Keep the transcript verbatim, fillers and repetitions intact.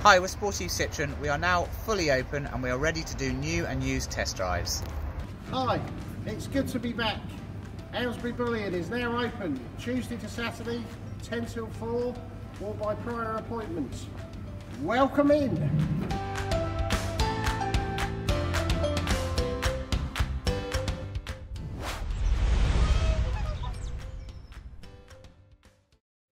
Hi, we're Sportive Citroen. We are now fully open and we are ready to do new and used test drives. Hi, it's good to be back. Aylesbury Bullion is now open Tuesday to Saturday, ten till four, or by prior appointment. Welcome in.